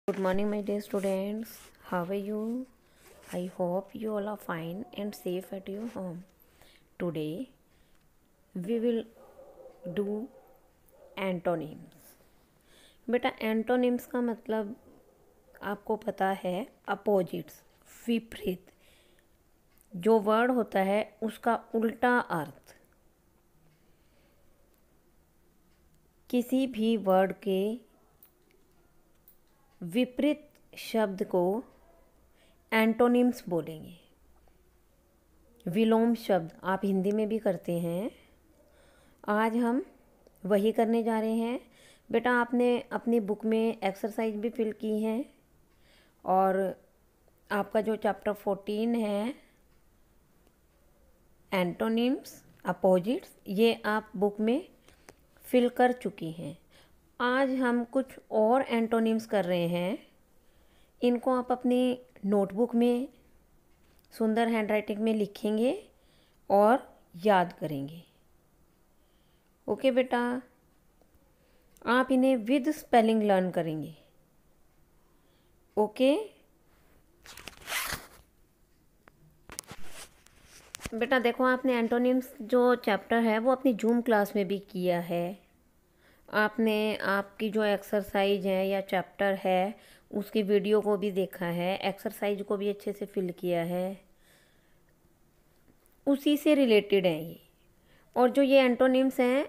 Good morning, my dear students. How are you? I hope you all are fine and safe at your home. Today we will do antonyms. बेटा antonyms का मतलब आपको पता है, opposites, विपरीत। जो word होता है उसका उल्टा अर्थ। किसी भी वर्ड के विपरीत शब्द को एंटोनिम्स बोलेंगे। विलोम शब्द आप हिंदी में भी करते हैं, आज हम वही करने जा रहे हैं। बेटा आपने अपनी बुक में एक्सरसाइज भी फिल की है और आपका जो चैप्टर 14 है एंटोनिम्स, अपोजिट्स, ये आप बुक में फिल कर चुकी हैं। आज हम कुछ और एंटोनिम्स कर रहे हैं। इनको आप अपनी नोटबुक में सुंदर हैंडराइटिंग में लिखेंगे और याद करेंगे। ओके बेटा, आप इन्हें विद स्पेलिंग लर्न करेंगे। ओके बेटा, देखो आपने एंटोनिम्स जो चैप्टर है वो अपनी जूम क्लास में भी किया है। आपने आपकी जो एक्सरसाइज है या चैप्टर है उसकी वीडियो को भी देखा है, एक्सरसाइज को भी अच्छे से फिल किया है, उसी से रिलेटेड है ये। और जो ये एंटोनिम्स हैं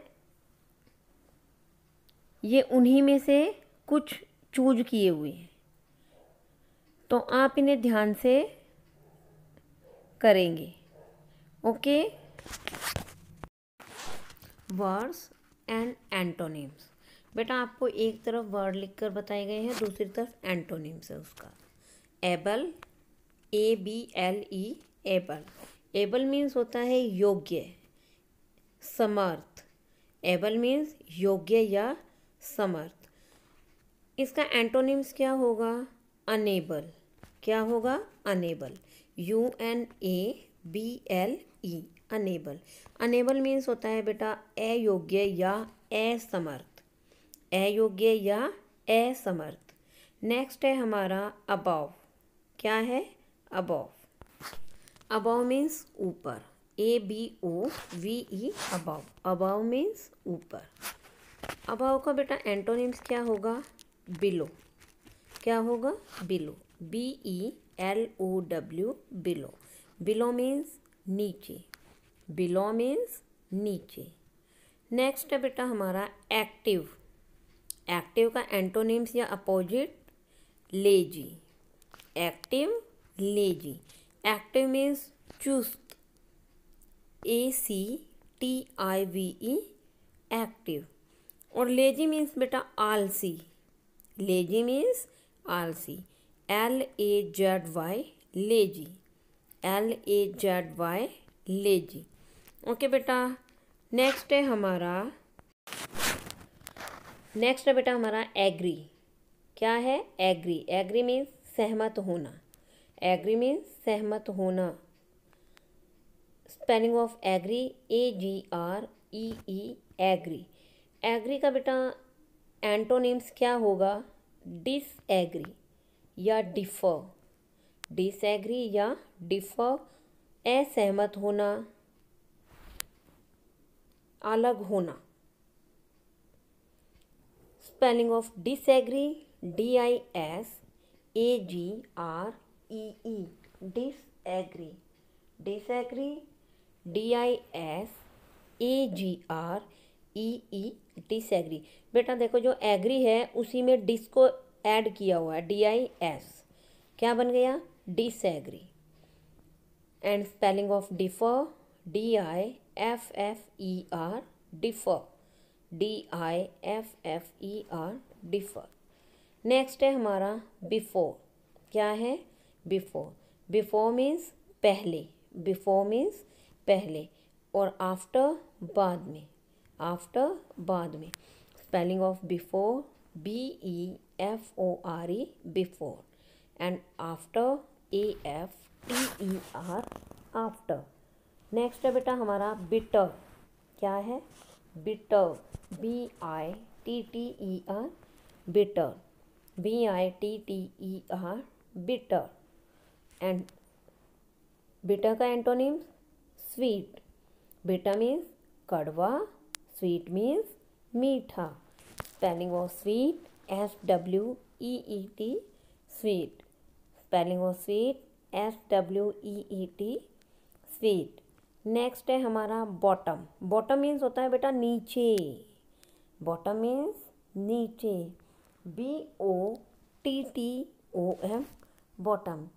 ये उन्हीं में से कुछ चूज किए हुए हैं, तो आप इन्हें ध्यान से करेंगे। Okay, words and antonyms. बेटा आपको एक तरफ वर्ड लिखकर बताए गए हैं, दूसरी तरफ एंटोनिम्स है उसका। Able, ABLE, able. Able means होता है योग्य, समर्थ। एबल मीन्स योग्य या समर्थ। इसका एंटोनिम्स क्या होगा? अनेबल। क्या होगा? Unable. UNABLE, unable. Unable means होता है बेटा अयोग्य या असमर्थ, अयोग्य या असमर्थ। नेक्स्ट है हमारा अबव। क्या है? अबव। अबव मीन्स ऊपर, ABOVE, अबव। अबव मीन्स ऊपर। अबव का बेटा एंटोनिम्स क्या होगा? बिलो। क्या होगा? Below, BELOW, below. Below means नीचे, बिलो मीन्स नीचे। नेक्स्ट है बेटा हमारा एक्टिव। एक्टिव का एंटोनिम्स या opposite lazy. Active, lazy. Active means चुस्त, ACTIVE, एक्टिव। और लेजी मीन्स बेटा आलसी। लेजी मीन्स आलसी, LAZY, lazy, LAZY, lazy. Okay बेटा, नेक्स्ट है बेटा हमारा एग्री। क्या है? एग्री। एग्री मीन्स सहमत होना। एग्री मीन्स सहमत होना। Spelling of agree, AGREE, agree. एग्री का बेटा एंटोनिम्स क्या होगा? डिसएग्री या डिफर। डिसएग्री या डिफर, असहमत होना, अलग होना। Spelling of disagree, DISAGREE, disagree. Disagree, DISAGREE, disagree. बेटा देखो जो एग्री है उसी में डिस को ऐड किया हुआ है, DIS। क्या बन गया? Disagree. And spelling of differ, DIFFER, differ, DIFFER, differ. Next है हमारा बिफोर। क्या है? बिफोर। बिफोर मीन्स पहले, बिफोर मीन्स पहले। और आफ्टर, बाद में, आफ्टर, बाद में। Spelling of before, BEFORE, before. And after, AFTER, after. Next है बेटा हमारा बिटर। क्या है? Bitter, BITTER, bitter. bitter, bitter. And bitter का एंटोनिम स्वीट. bitter means कड़वा, sweet means मीठा. Spelling of sweet, SWEET, sweet. Spelling of sweet, SWEET, sweet. Next है हमारा बॉटम. बॉटम मीन्स होता है बेटा नीचे. बॉटम मीन्स नीचे. BOTTOM, bottom.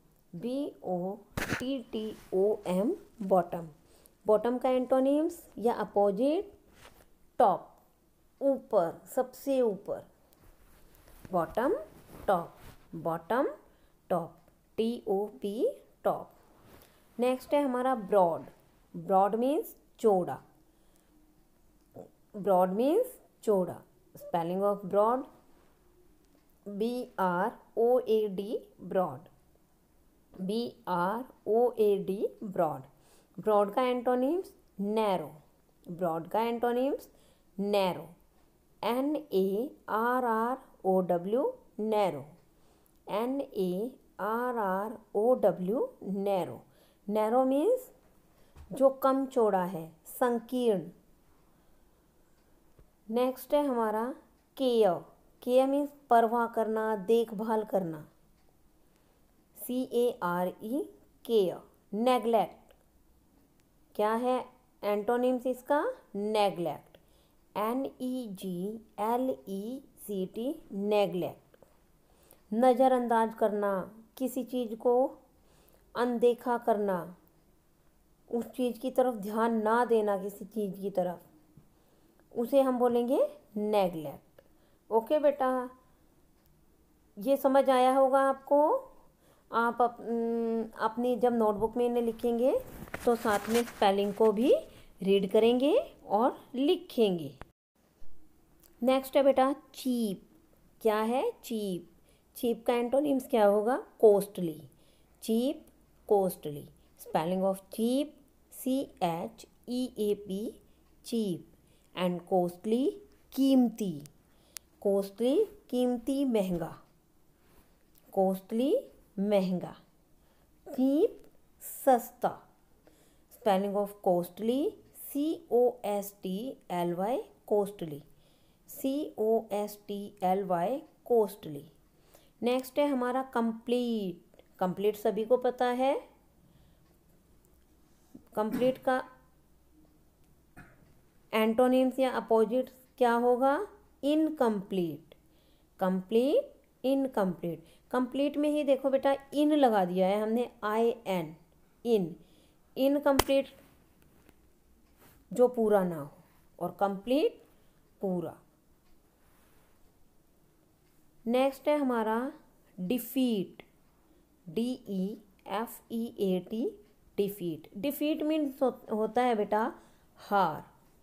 BOTTOM, bottom. Bottom का एंटोनिम्स या अपोजिट टॉप, ऊपर, सबसे ऊपर. Bottom, top. Bottom, top. TOP, top. Next है हमारा ब्रॉड. ब्रॉड मीन्स चौड़ा. ब्रॉड मीन्स चौड़ा. Spelling of broad, BROAD, broad. BROAD, broad. Broad का एंटोनिम्स नैरो. ब्रॉड का antonyms narrow. NARROW, narrow. NARROW, narrow. Narrow means जो कम चौड़ा है, संकीर्ण. नेक्स्ट है हमारा केयर. केयर मीन्स परवाह करना, देखभाल करना. CARE, care. नेग्लेक्ट. क्या है एंटोनिम्स इसका? नेग्लेक्ट. NEGLECT, neglect. नज़रअंदाज करना, किसी चीज़ को अनदेखा करना, उस चीज़ की तरफ ध्यान ना देना, किसी चीज़ की तरफ, उसे हम बोलेंगे नेग्लेक्ट. ओके बेटा, ये समझ आया होगा आपको. आप अपनी जब नोटबुक में इन्हें लिखेंगे तो साथ में स्पेलिंग को भी रीड करेंगे और लिखेंगे. नेक्स्ट है बेटा चीप. क्या है? चीप. चीप का एंटोनिम्स क्या होगा? Costly. Cheap, costly. Spelling of cheap, CHEAP, cheap. And costly, कीमती. कॉस्टली, कीमती, महंगा. कॉस्टली, महंगा. चीप, सस्ता. Spelling of costly, COSTLY, costly. COSTLY, costly. Next है हमारा कंप्लीट. कंप्लीट सभी को पता है. कंप्लीट का एंटोनिम्स या अपोजिट क्या होगा? इनकम्प्लीट. Complete, incomplete. कंप्लीट में ही देखो बेटा इन लगा दिया है हमने, IN, इन. इनकम्प्लीट जो पूरा ना हो, और कंप्लीट पूरा. नेक्स्ट है हमारा defeat. DEFEAT, defeat. Defeat means होता है बेटा हार.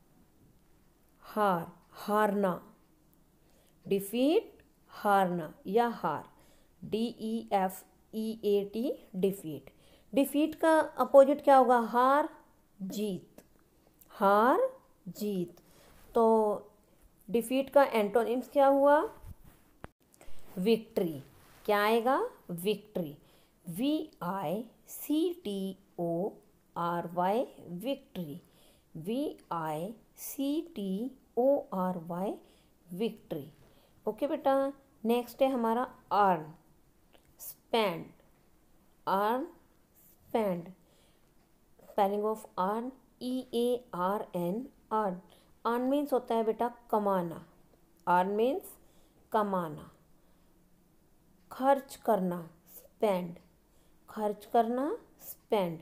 हार, हारना. डिफीट, हारना या हार. DEFEAT, defeat. डिफीट का अपोजिट क्या होगा? हार, जीत. हार, जीत. तो डिफीट का एंटोनिम्स क्या हुआ? विक्ट्री. क्या आएगा? Victory. VICTORY, victory. VICTORY, victory. Okay बेटा. नेक्स्ट है हमारा earn. Spend. Earn, spend. Spelling of earn, EARN, earn. Earn means होता है बेटा कमाना. अर्न मीन्स कमाना. खर्च करना, स्पेंड. खर्च करना, spend.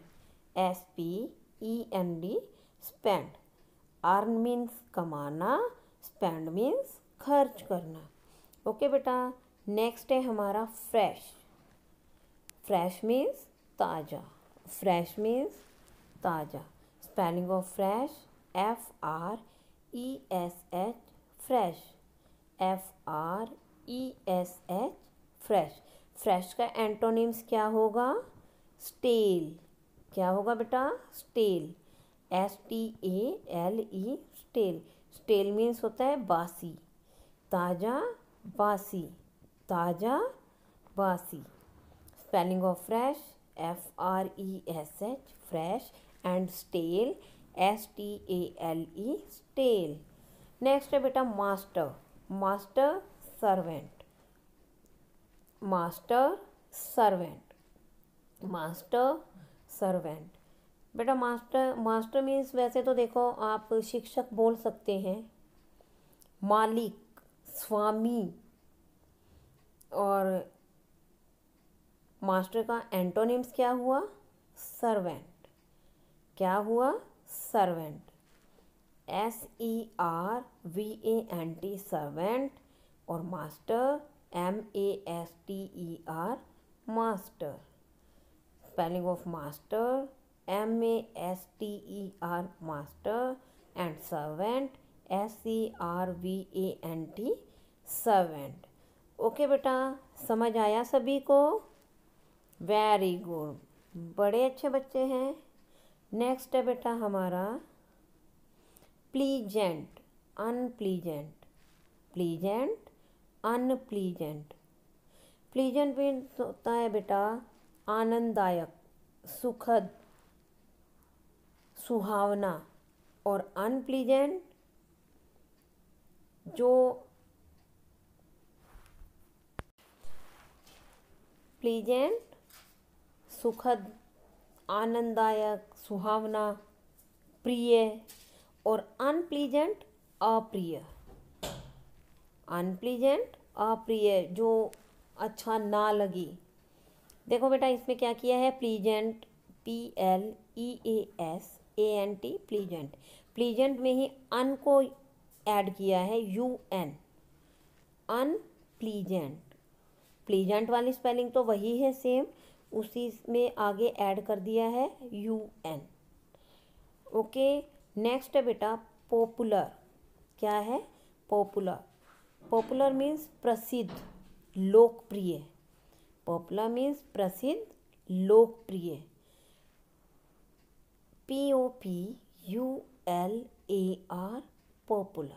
SPEND, spend. Earn means कमाना, स्पेंड मीन्स खर्च करना. ओके बेटा. नेक्स्ट है हमारा फ्रेश. फ्रेश मीन्स ताज़ा. फ्रेश मीन्स ताज़ा. Spelling of fresh, FRESH, fresh. FRESH, fresh. फ्रेश का एंटोनिम्स क्या होगा? स्टेल. क्या होगा बेटा? Stale. STALE, stale. Stale means होता है बासी. ताज़ा, बासी. ताज़ा, बासी। Spelling of fresh, FRESH, fresh, and stale, STALE, stale. Next है बेटा master, master servant, master servant, master servant. बेटा मास्टर, मास्टर मीन्स वैसे तो देखो आप शिक्षक बोल सकते हैं, मालिक, स्वामी, और मास्टर का एंटोनिम्स क्या हुआ? सर्वेंट। क्या हुआ? Servant, SERVANT, servant. और master MASTER, master. Spelling of master MASTER, master, and servant SERVANT, servant. Okay बेटा, समझ आया सभी को? वेरी गुड, बड़े अच्छे बच्चे हैं। नेक्स्ट है बेटा हमारा pleasant, unpleasant, pleasant, unpleasant. Pleasant means होता है बेटा आनंददायक, सुखद, सुहावना। और अनप्लीजेंट जो प्लीजेंट सुखद, आनंददायक, सुहावना, प्रिय। और अनप्लीजेंट अप्रिय, अनप्लीजेंट अप्रिय जो अच्छा ना लगी। देखो बेटा इसमें क्या किया है, प्लीजेंट, PLEASANT, प्लीजेंट। प्लीजेंट में ही अन को ऐड किया है, UN, अनप्लीजेंट। प्लीजेंट वाली स्पेलिंग तो वही है सेम, उसी में आगे ऐड कर दिया है UN। ओके, नेक्स्ट है बेटा पॉपुलर। क्या है? पॉपुलर। पॉपुलर मीन्स प्रसिद्ध, लोकप्रिय। पॉपुलर मीन्स प्रसिद्ध, लोकप्रिय। POPULAR, popular,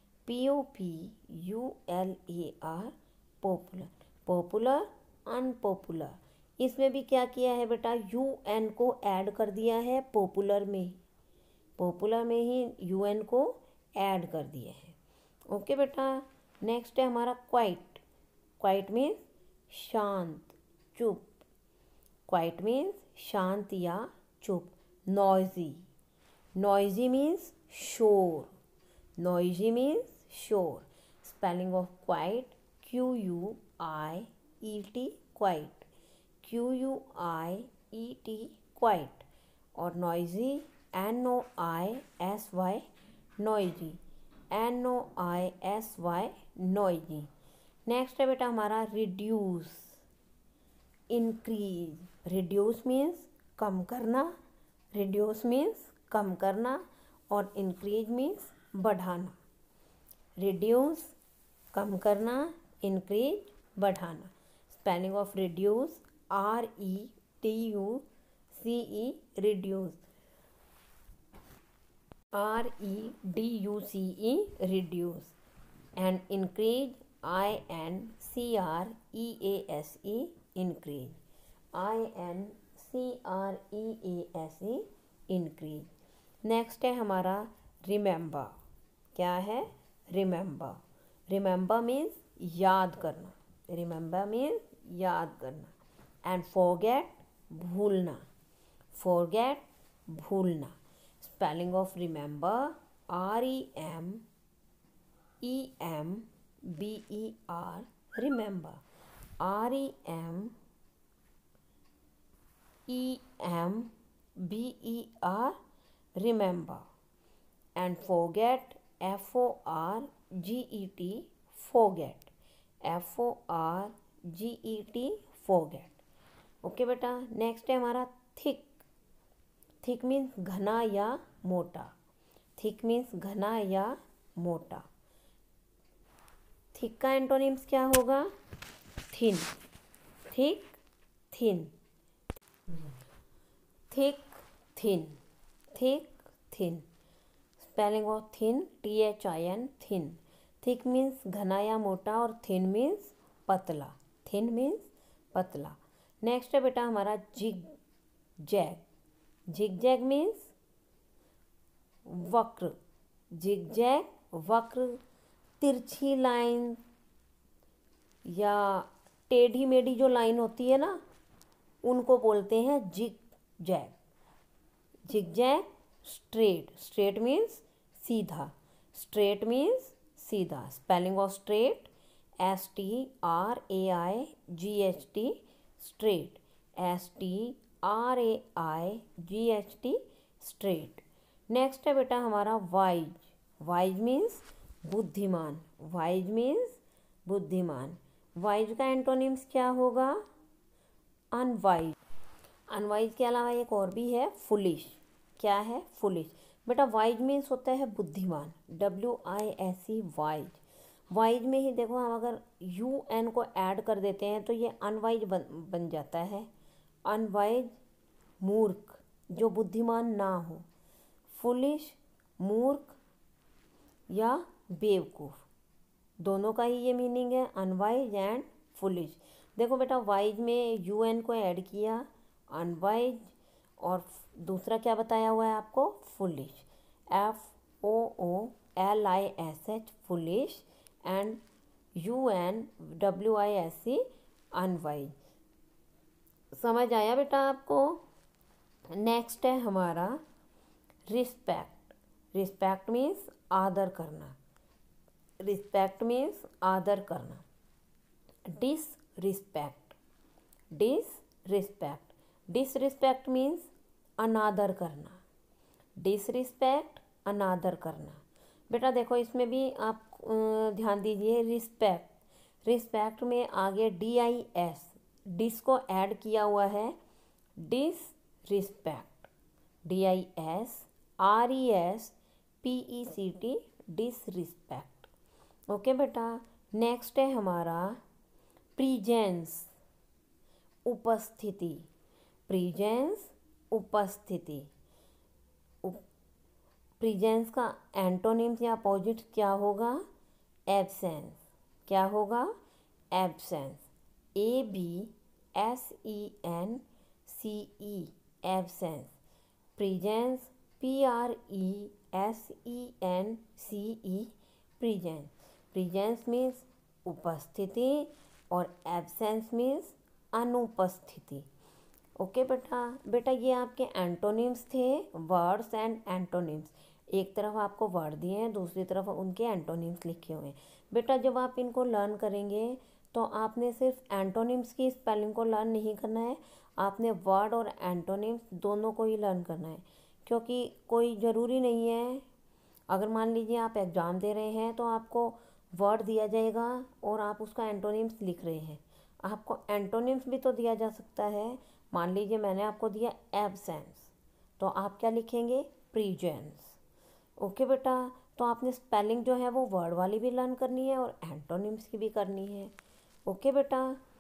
POPULAR, popular. Popular, unpopular. इसमें भी क्या किया है बेटा, UN को ऐड कर दिया है पॉपुलर में, पॉपुलर में ही UN को ऐड कर दिया है। ओके बेटा, नेक्स्ट है हमारा क्वाइट। क्वाइट मीन्स शांत, चुप। क्वाइट मीन्स शांत या चुप। नॉइजी, नॉइजी मीन्स शोर, नॉइजी मीन्स शोर। Spelling of quiet QUIET, quiet, QUIET, quiet. और noisy NOISY, noisy, NOISY, noisy. Next है बेटा हमारा रिड्यूस, इंक्रीज। रिड्यूस मीन्स कम करना, रिड्यूस मीन्स कम करना। और इंक्रीज मीन्स बढ़ाना। रिड्यूस कम करना, इंक्रीज बढ़ाना। Spelling of reduce REDUCE, reduce, REDUCE, reduce. And increase INCREASE, increase, INCREASE, increase। Next है हमारा रिमेंबर। क्या है? रिमेंबर। रिमेंबर मीन्स याद करना, रिमेंबर मीन्स याद करना। एंड फॉरगेट, भूलना, फॉरगेट, भूलना। Spelling of remember REMEMBER, remember, REMEMBER, remember. And forget, FORGET, forget, FORGET, forget. Okay बेटा, नेक्स्ट है हमारा थिक। थिक मीन्स घना या मोटा, थिक मीन्स घना या मोटा। थिक का एंटोनिम्स क्या होगा? Thin, thick, thin, thick, thin, thick, thin. Spelling of thin THIN, thin. Thick means घना या मोटा और थिन मीन्स पतला, थिन मीन्स पतला। नेक्स्ट है बेटा हमारा zig zag, zig zag means वक्र, जिग जैग वक्र, तिरछी लाइन या टेढ़ी मेढ़ी जो लाइन होती है ना, उनको बोलते हैं zig zag. Zig zag straight, straight means सीधा, स्ट्रेट मीन्स सीधा। Spelling of straight STRAIGHT, straight, STRAIGHT, straight. Next है बेटा हमारा वाइज, वाइज मीन्स बुद्धिमान, वाइज मीन्स बुद्धिमान। वाइज का एंटोनिम्स क्या होगा? अनवाइज। अनवाइज के अलावा एक और भी है फुलिश। क्या है? फुलिश। बेटा वाइज मीन्स होता है बुद्धिमान, WISE, वाइज। वाइज में ही देखो हम अगर UN को ऐड कर देते हैं तो ये अनवाइज बन जाता है। अनवाइज मूर्ख, जो बुद्धिमान ना हो। फुलिश मूर्ख या बेवकूफ़, दोनों का ही ये मीनिंग है, अनवाइज एंड फुलिश। देखो बेटा वाइज में UN को ऐड किया, अनवाइज, और दूसरा क्या बताया हुआ है आपको? Foolish, FOOLISH, foolish, and UNWISE, unwise. समझ आया बेटा आपको? नेक्स्ट है हमारा रिस्पेक्ट। रिस्पेक्ट मीन्स आदर करना, रिस्पेक्ट मीन्स आदर करना। डिसरिस्पेक्ट, डिसरिस्पेक्ट, डिसरिस्पेक्ट मीन्स अनादर करना, डिसरिस्पेक्ट अनादर करना। बेटा देखो इसमें भी आप ध्यान दीजिए, रिस्पेक्ट, रिस्पेक्ट में आगे DIS, डिस को ऐड किया हुआ है, डिसरिस्पेक्ट, DISRESPECT, डिसरिस्पेक्ट। ओके बेटा। नेक्स्ट है हमारा प्रीजेंस, उपस्थिति, प्रीजेंस उपस्थिति। प्रीजेंस का एंटोनिम्स या अपोजिट क्या होगा? एब्सेंस। क्या होगा? Absence, ABSENCE, absence. Presence PRESENCE, presence. Presence means उपस्थिति और एब्सेंस मीन्स अनुपस्थिति। ओके बेटा। बेटा ये आपके एंटोनिम्स थे, वर्ड्स एंड एंटोनिम्स। एक तरफ आपको वर्ड दिए हैं, दूसरी तरफ उनके एंटोनिम्स लिखे हुए हैं। बेटा जब आप इनको लर्न करेंगे तो आपने सिर्फ एंटोनिम्स की स्पेलिंग को लर्न नहीं करना है, आपने वर्ड और एंटोनिम्स दोनों को ही लर्न करना है। क्योंकि कोई ज़रूरी नहीं है, अगर मान लीजिए आप एग्ज़ाम दे रहे हैं तो आपको वर्ड दिया जाएगा और आप उसका एंटोनिम्स लिख रहे हैं, आपको एंटोनिम्स भी तो दिया जा सकता है। मान लीजिए मैंने आपको दिया एब्सेंस, तो आप क्या लिखेंगे? प्रीजेंस। ओके बेटा। तो आपने स्पेलिंग जो है वो वर्ड वाली भी लर्न करनी है और एंटोनिम्स की भी करनी है। ओके बेटा,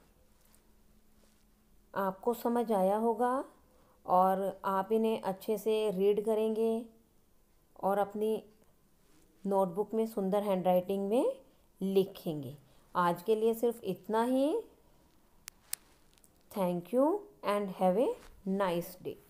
आपको समझ आया होगा और आप इन्हें अच्छे से रीड करेंगे और अपनी नोटबुक में सुंदर हैंडराइटिंग में लिखेंगे। आज के लिए सिर्फ इतना ही। Thank you and have a nice day.